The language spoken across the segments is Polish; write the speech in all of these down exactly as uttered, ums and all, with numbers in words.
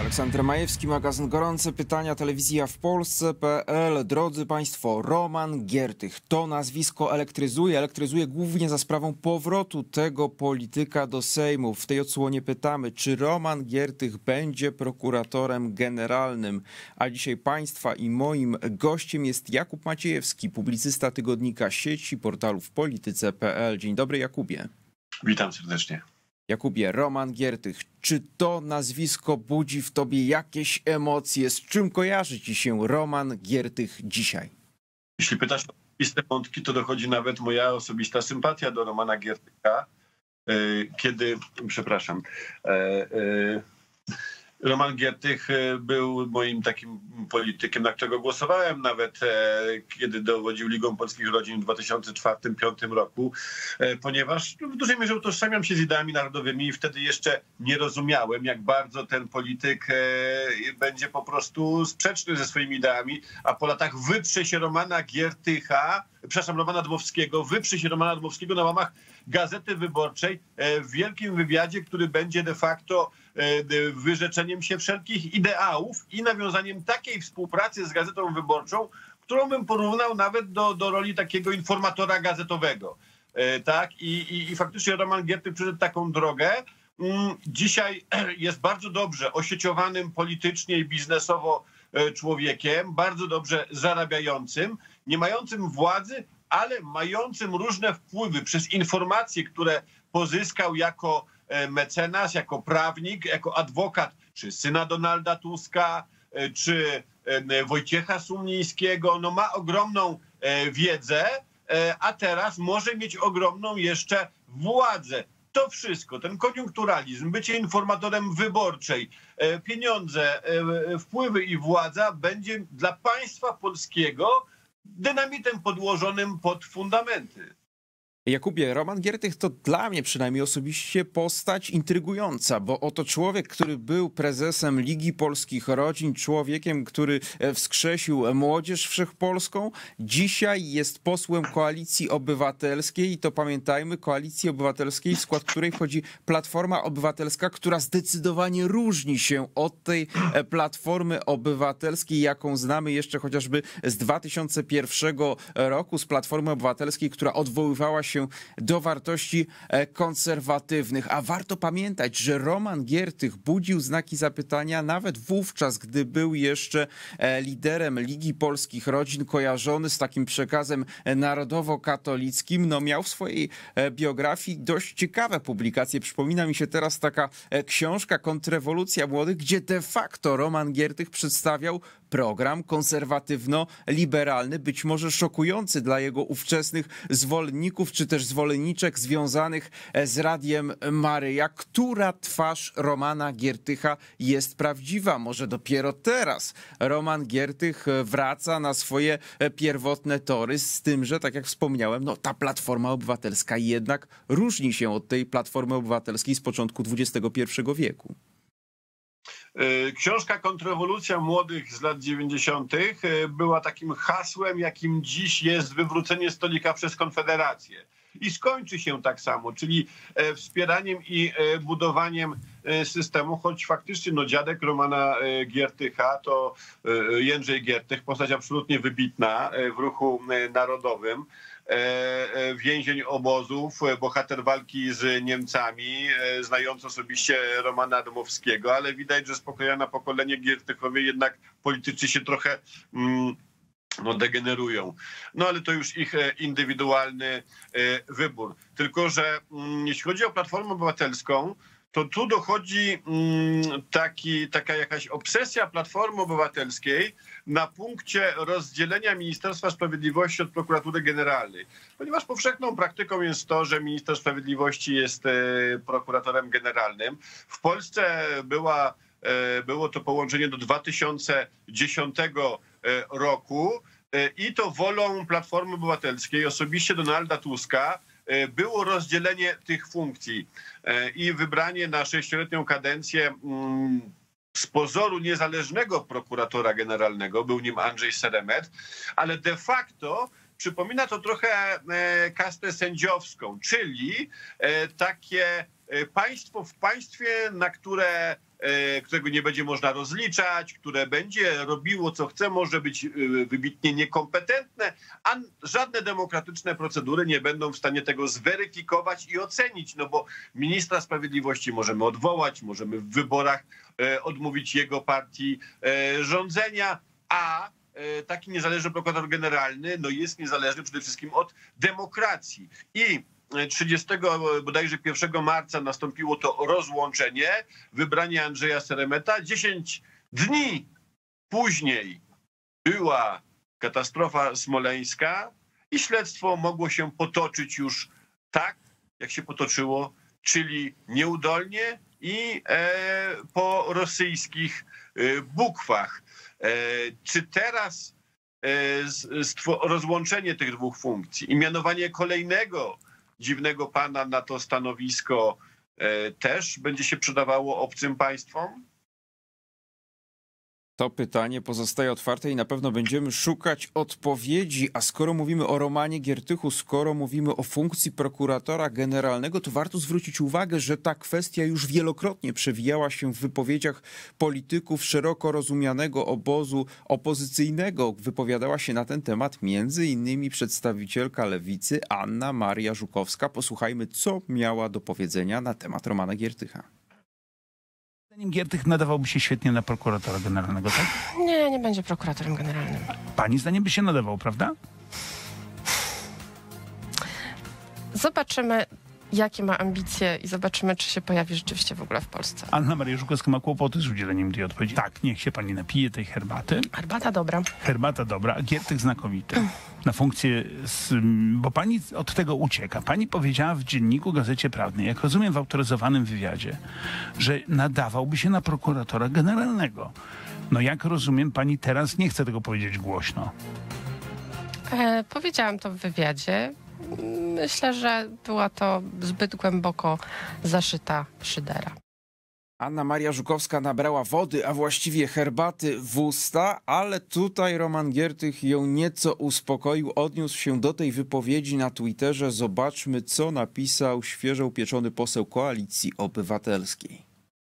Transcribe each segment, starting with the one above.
Aleksander Majewski, magazyn Gorące Pytania, telewizja w Polsce kropka pe el. Drodzy Państwo, Roman Giertych. To nazwisko elektryzuje. Elektryzuje głównie za sprawą powrotu tego polityka do Sejmu. W tej odsłonie pytamy, czy Roman Giertych będzie prokuratorem generalnym. A dzisiaj Państwa i moim gościem jest Jakub Maciejewski, publicysta tygodnika Sieci, portalu w polityce kropka pe el. Dzień dobry, Jakubie. Witam serdecznie. Jakubie, Roman Giertych, czy to nazwisko budzi w tobie jakieś emocje? Z czym kojarzy ci się Roman Giertych dzisiaj? Jeśli pytasz o osobiste wątki, to dochodzi nawet moja osobista sympatia do Romana Giertycha, kiedy, przepraszam, Roman Giertych był moim takim politykiem, na którego głosowałem nawet, kiedy dowodził Ligą Polskich Rodzin w dwa tysiące czwartym do dwa tysiące piątym roku, ponieważ w dużej mierze utożsamiam się z ideami narodowymi i wtedy jeszcze nie rozumiałem, jak bardzo ten polityk będzie po prostu sprzeczny ze swoimi ideami, a po latach wyprze się Romana Giertycha, przepraszam, Romana Dmowskiego, wyprze się Romana Dmowskiego na łamach Gazety Wyborczej w wielkim wywiadzie, który będzie de facto wyrzeczeniem się wszelkich ideałów i nawiązaniem takiej współpracy z Gazetą Wyborczą, którą bym porównał nawet do, do roli takiego informatora gazetowego. Tak? I, i, i faktycznie Roman Giertych przyszedł taką drogę. Dzisiaj jest bardzo dobrze osieciowanym politycznie i biznesowo człowiekiem, bardzo dobrze zarabiającym, nie mającym władzy, ale mającym różne wpływy przez informacje, które pozyskał jako mecenas, jako prawnik, jako adwokat, czy syna Donalda Tuska, czy Wojciecha Sumlińskiego. No ma ogromną wiedzę, a teraz może mieć ogromną jeszcze władzę. To wszystko, ten koniunkturalizm, bycie informatorem wyborczej, pieniądze, wpływy i władza będzie dla państwa polskiego dynamitem podłożonym pod fundamenty. Jakubie, Roman Giertych to dla mnie przynajmniej osobiście postać intrygująca, bo oto człowiek, który był prezesem Ligi Polskich Rodzin, człowiekiem, który wskrzesił Młodzież Wszechpolską, dzisiaj jest posłem Koalicji Obywatelskiej i to pamiętajmy, Koalicji Obywatelskiej, w skład której wchodzi Platforma Obywatelska, która zdecydowanie różni się od tej Platformy Obywatelskiej, jaką znamy jeszcze chociażby z dwa tysiące pierwszego roku, z Platformy Obywatelskiej, która odwoływała się się do wartości konserwatywnych. A warto pamiętać, że Roman Giertych budził znaki zapytania nawet wówczas, gdy był jeszcze liderem Ligi Polskich Rodzin, kojarzony z takim przekazem narodowo-katolickim. No miał w swojej biografii dość ciekawe publikacje. Przypomina mi się teraz taka książka Kontrrewolucja Młodych, gdzie de facto Roman Giertych przedstawiał program konserwatywno-liberalny, być może szokujący dla jego ówczesnych zwolenników, czy też zwolenniczek związanych z Radiem Maryja. Która twarz Romana Giertycha jest prawdziwa? Może dopiero teraz Roman Giertych wraca na swoje pierwotne tory, z tym, że tak jak wspomniałem, no ta Platforma Obywatelska jednak różni się od tej Platformy Obywatelskiej z początku dwudziestego pierwszego wieku. Książka Kontrrewolucja Młodych z lat dziewięćdziesiątych była takim hasłem, jakim dziś jest wywrócenie stolika przez Konfederację. I skończy się tak samo, czyli wspieraniem i budowaniem systemu, choć faktycznie no, dziadek Romana Giertycha to Jędrzej Giertych, postać absolutnie wybitna w ruchu narodowym. Więzień obozów, bohater walki z Niemcami, znając osobiście Romana Dmowskiego, ale widać, że spokojne pokolenie Giertychowie jednak politycznie się trochę mm, no, degenerują. No ale to już ich indywidualny wybór. Tylko że mm, jeśli chodzi o Platformę Obywatelską, to tu dochodzi mm, taki, taka jakaś obsesja Platformy Obywatelskiej na punkcie rozdzielenia Ministerstwa Sprawiedliwości od Prokuratury Generalnej. Ponieważ powszechną praktyką jest to, że minister sprawiedliwości jest e, prokuratorem generalnym. W Polsce była, e, było to połączenie do dwa tysiące dziesiątego roku e, i to wolą Platformy Obywatelskiej, osobiście Donalda Tuska, było rozdzielenie tych funkcji i wybranie na sześcioletnią kadencję z pozoru niezależnego prokuratora generalnego, był nim Andrzej Seremet, ale de facto przypomina to trochę kastę sędziowską, czyli takie państwo w państwie, na które którego nie będzie można rozliczać, które będzie robiło co chce, może być wybitnie niekompetentne, a żadne demokratyczne procedury nie będą w stanie tego zweryfikować i ocenić, no bo ministra sprawiedliwości możemy odwołać, możemy w wyborach odmówić jego partii rządzenia, a taki niezależny prokurator generalny no jest niezależny przede wszystkim od demokracji. I trzydziestego bodajże pierwszego marca nastąpiło to rozłączenie, wybranie Andrzeja Seremeta. dziesięć dni później była katastrofa smoleńska i śledztwo mogło się potoczyć już tak, jak się potoczyło, czyli nieudolnie i e, po rosyjskich e, bukwach. E, czy teraz e, rozłączenie tych dwóch funkcji i mianowanie kolejnego dziwnego pana na to stanowisko e, też będzie się przydawało obcym państwom? To pytanie pozostaje otwarte i na pewno będziemy szukać odpowiedzi. A skoro mówimy o Romanie Giertychu, skoro mówimy o funkcji prokuratora generalnego, to warto zwrócić uwagę, że ta kwestia już wielokrotnie przewijała się w wypowiedziach polityków szeroko rozumianego obozu opozycyjnego. Wypowiadała się na ten temat między innymi przedstawicielka Lewicy Anna Maria Żukowska. Posłuchajmy, co miała do powiedzenia na temat Romana Giertycha. Zdaniem Giertych nadawałby się świetnie na prokuratora generalnego, tak? Nie, nie będzie prokuratorem generalnym. Pani zdaniem by się nadawał, prawda? Zobaczymy, jakie ma ambicje i zobaczymy, czy się pojawi rzeczywiście w ogóle w Polsce. Anna Maria Żukowska ma kłopoty z udzieleniem tej odpowiedzi. Tak, niech się pani napije tej herbaty. Herbata dobra. Herbata dobra, a Giertych znakomity. Na funkcję, z, bo pani od tego ucieka. Pani powiedziała w dzienniku Gazecie Prawnej, jak rozumiem w autoryzowanym wywiadzie, że nadawałby się na prokuratora generalnego. No jak rozumiem, pani teraz nie chce tego powiedzieć głośno. E, powiedziałam to w wywiadzie. Myślę, że była to zbyt głęboko zaszyta szydera. Anna Maria Żukowska nabrała wody, a właściwie herbaty w usta, ale tutaj Roman Giertych ją nieco uspokoił, odniósł się do tej wypowiedzi na Twitterze. Zobaczmy, co napisał świeżo upieczony poseł Koalicji Obywatelskiej.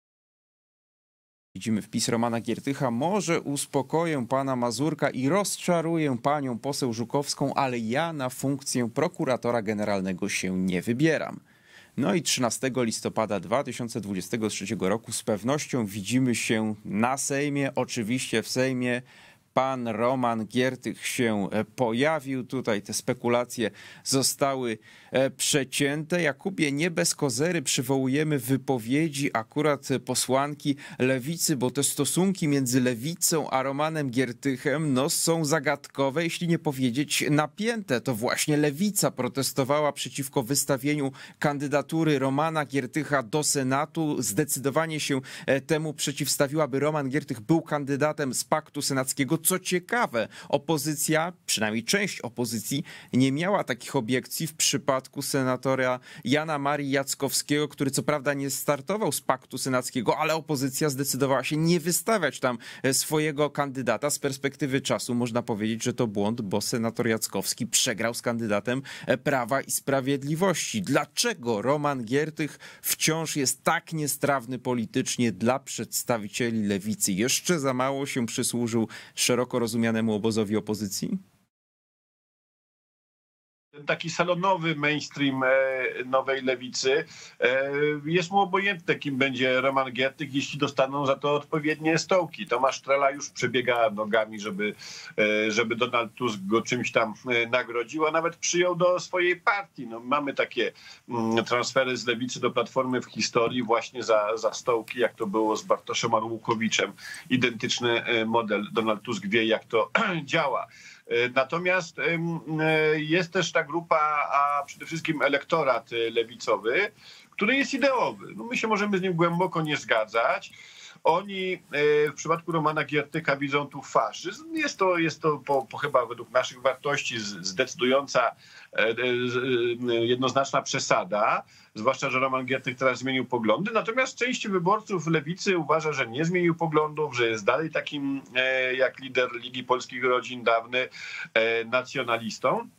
Widzimy wpis Romana Giertycha. Może uspokoję pana Mazurka i rozczaruję panią poseł Żukowską, ale ja na funkcję prokuratora generalnego się nie wybieram. No i trzynastego listopada dwa tysiące dwudziestego trzeciego roku z pewnością widzimy się na Sejmie, oczywiście w Sejmie. Pan Roman Giertych się pojawił. Tutaj te spekulacje zostały przecięte. Jakubie, nie bez kozery przywołujemy wypowiedzi akurat posłanki Lewicy, bo te stosunki między Lewicą a Romanem Giertychem no, są zagadkowe, jeśli nie powiedzieć napięte. To właśnie Lewica protestowała przeciwko wystawieniu kandydatury Romana Giertycha do Senatu. Zdecydowanie się temu przeciwstawiła, by Roman Giertych był kandydatem z Paktu Senackiego. Co ciekawe, opozycja, przynajmniej część opozycji, nie miała takich obiekcji w przypadku senatora Jana Marii Jackowskiego, który co prawda nie startował z Paktu Senackiego, ale opozycja zdecydowała się nie wystawiać tam swojego kandydata. Z perspektywy czasu można powiedzieć, że to błąd, bo senator Jackowski przegrał z kandydatem Prawa i Sprawiedliwości. Dlaczego Roman Giertych wciąż jest tak niestrawny politycznie dla przedstawicieli Lewicy? Jeszcze za mało się przysłużył szeroko rozumianemu obozowi opozycji? Ten taki salonowy mainstream nowej lewicy jest mu obojętne, kim będzie Roman Giertych, jeśli dostaną za to odpowiednie stołki. Tomasz Trela już przebiega nogami, żeby, żeby Donald Tusk go czymś tam nagrodził, a nawet przyjął do swojej partii. No, mamy takie transfery z lewicy do Platformy w historii właśnie za, za stołki, jak to było z Bartoszem Arłukowiczem. Identyczny model. Donald Tusk wie, jak to działa. Natomiast jest też ta grupa, a przede wszystkim elektorat lewicowy, który jest ideowy. No my się możemy z nim głęboko nie zgadzać. Oni w przypadku Romana Giertycha widzą tu faszyzm. Jest to, jest to po, po chyba według naszych wartości zdecydująca, jednoznaczna przesada, zwłaszcza, że Roman Giertych teraz zmienił poglądy. Natomiast część wyborców lewicy uważa, że nie zmienił poglądów, że jest dalej takim jak lider Ligi Polskich Rodzin, dawny nacjonalistą.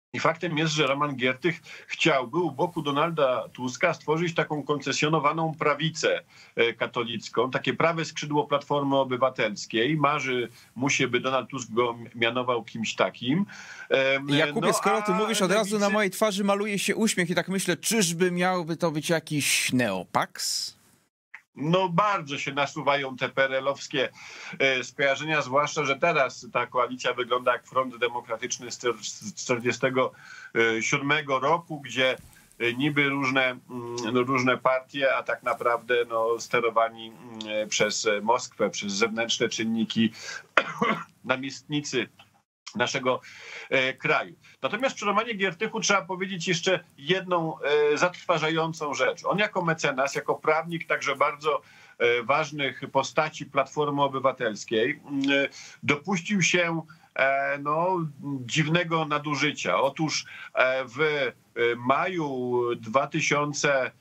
I faktem jest, że Roman Giertych chciałby u boku Donalda Tuska stworzyć taką koncesjonowaną prawicę katolicką, takie prawe skrzydło Platformy Obywatelskiej. Marzy mu się, by Donald Tusk go mianował kimś takim. Jakubie, no, skoro ty mówisz, od razu na mojej twarzy maluje się uśmiech i tak myślę, czyżby miałby to być jakiś neopaks? No bardzo się nasuwają te perelowskie skojarzenia, zwłaszcza, że teraz ta koalicja wygląda jak Front Demokratyczny z tysiąc dziewięćset czterdziestego siódmego roku, gdzie niby różne, różne partie, a tak naprawdę no, sterowani przez Moskwę, przez zewnętrzne czynniki, namiestnicy naszego e, kraju. Natomiast przy Romanie Giertychu trzeba powiedzieć jeszcze jedną e, zatrważającą rzecz. On jako mecenas, jako prawnik także bardzo e, ważnych postaci Platformy Obywatelskiej e, dopuścił się e, no, dziwnego nadużycia. Otóż e, w maju dwa tysiące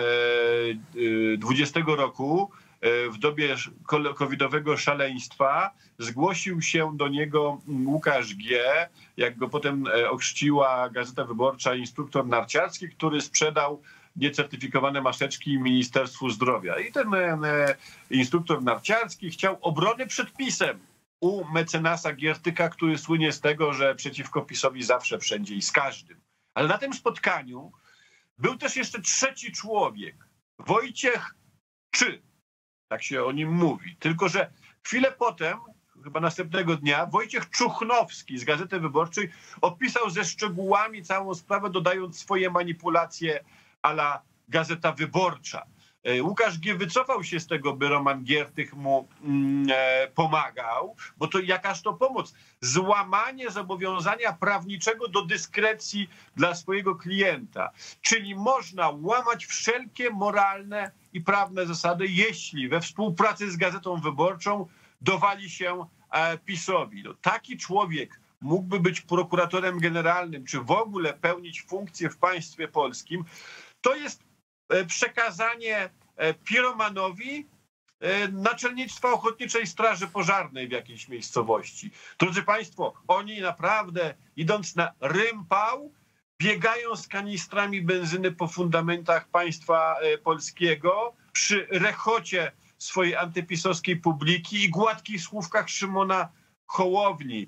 dwudziestego roku w dobie covidowego szaleństwa zgłosił się do niego Łukasz G., jak go potem ochrzciła Gazeta Wyborcza, instruktor narciarski, który sprzedał niecertyfikowane maseczki Ministerstwu Zdrowia. I ten instruktor narciarski chciał obrony przed PiS-em u mecenasa Giertycha, który słynie z tego, że przeciwko PiS-owi zawsze, wszędzie i z każdym. Ale na tym spotkaniu był też jeszcze trzeci człowiek, Wojciech Czy. Tak się o nim mówi. Tylko że chwilę potem, chyba następnego dnia, Wojciech Czuchnowski z Gazety Wyborczej opisał ze szczegółami całą sprawę, dodając swoje manipulacje a la Gazeta Wyborcza. Łukasz G. wycofał się z tego, by Roman Giertych mu mm, e, pomagał, bo to jakaż to pomoc? Złamanie zobowiązania prawniczego do dyskrecji dla swojego klienta. Czyli można łamać wszelkie moralne i prawne zasady, jeśli we współpracy z Gazetą Wyborczą dowali się e, PiS-owi. No, taki człowiek mógłby być prokuratorem generalnym, czy w ogóle pełnić funkcję w państwie polskim. To jest przekazanie piromanowi naczelnictwa Ochotniczej Straży Pożarnej w jakiejś miejscowości. Drodzy Państwo, oni naprawdę, idąc na rympał, biegają z kanistrami benzyny po fundamentach państwa polskiego przy rechocie swojej antypisowskiej publiki i gładkich słówkach Szymona Hołowni.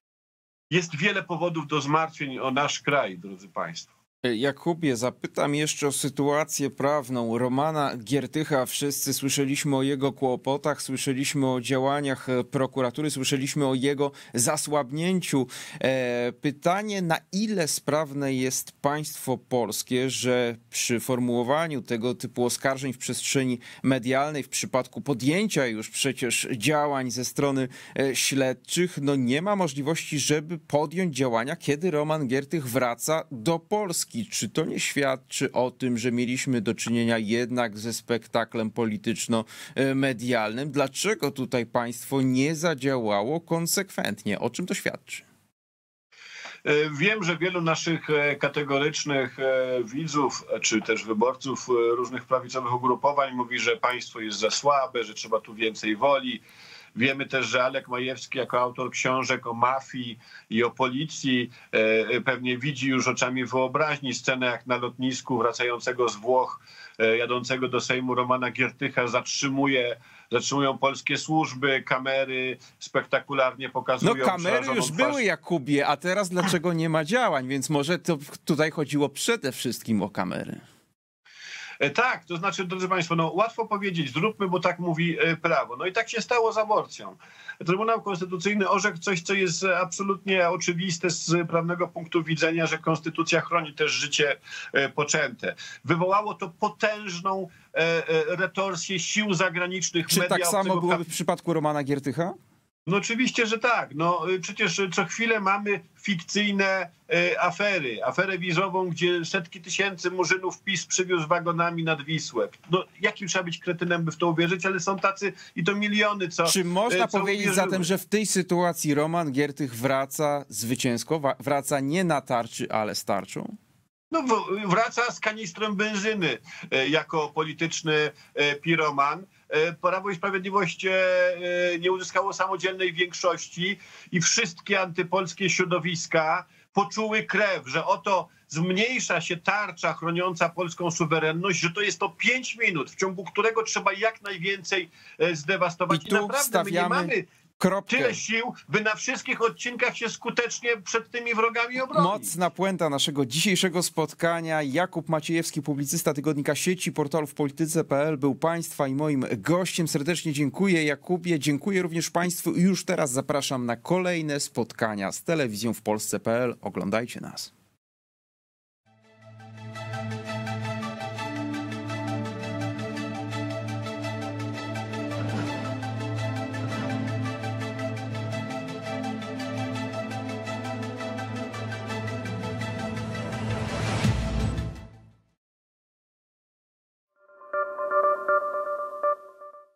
Jest wiele powodów do zmartwień o nasz kraj, drodzy Państwo. Jakubie, zapytam jeszcze o sytuację prawną Romana Giertycha. Wszyscy słyszeliśmy o jego kłopotach, słyszeliśmy o działaniach prokuratury, słyszeliśmy o jego zasłabnięciu. Pytanie, na ile sprawne jest państwo polskie, że przy formułowaniu tego typu oskarżeń w przestrzeni medialnej, w przypadku podjęcia już przecież działań ze strony śledczych, no nie ma możliwości, żeby podjąć działania, kiedy Roman Giertych wraca do Polski. Czy to nie świadczy o tym, że mieliśmy do czynienia jednak ze spektaklem polityczno-medialnym? Dlaczego tutaj państwo nie zadziałało konsekwentnie? O czym to świadczy? Wiem, że wielu naszych kategorycznych widzów, czy też wyborców różnych prawicowych ugrupowań mówi, że państwo jest za słabe, że trzeba tu więcej woli. Wiemy też, że Alek Majewski jako autor książek o mafii i o policji pewnie widzi już oczami wyobraźni scenę, jak na lotnisku wracającego z Włoch, jadącego do Sejmu Romana Giertycha zatrzymuje, zatrzymują polskie służby, kamery spektakularnie pokazują. No kamery już twarz. były, Jakubie, a teraz dlaczego nie ma działań? Więc może to tutaj chodziło przede wszystkim o kamery. Tak, to znaczy, drodzy Państwo, no łatwo powiedzieć, zróbmy, bo tak mówi prawo. No i tak się stało z aborcją. Trybunał Konstytucyjny orzekł coś, co jest absolutnie oczywiste z prawnego punktu widzenia, że konstytucja chroni też życie poczęte. Wywołało to potężną retorsję sił zagranicznych. Czy tak samo byłoby w przypadku Romana Giertycha? No oczywiście, że tak. No przecież co chwilę mamy fikcyjne e, afery. Aferę wizową, gdzie setki tysięcy murzynów PiS przywiózł wagonami nad Wisłę. No jakim trzeba być kretynem, by w to uwierzyć, ale są tacy i to miliony, co Czy można co powiedzieć uwierzyły. zatem, że w tej sytuacji Roman Giertych wraca zwycięsko, wraca nie na tarczy, ale z tarczą? No wraca z kanistrem benzyny jako polityczny piroman. Prawo i Sprawiedliwość nie uzyskało samodzielnej większości i wszystkie antypolskie środowiska poczuły krew, że oto zmniejsza się tarcza chroniąca polską suwerenność, że to jest to pięć minut, w ciągu którego trzeba jak najwięcej zdewastować. I I tu naprawdę my nie mamy kropkę. tyle sił, by na wszystkich odcinkach się skutecznie przed tymi wrogami obronić. Mocna puenta naszego dzisiejszego spotkania. Jakub Maciejewski, publicysta tygodnika Sieci, portalu w polityce kropka p l, był Państwa i moim gościem. Serdecznie dziękuję, Jakubie. Dziękuję również Państwu i już teraz zapraszam na kolejne spotkania z telewizją w Polsce kropka p l. Oglądajcie nas.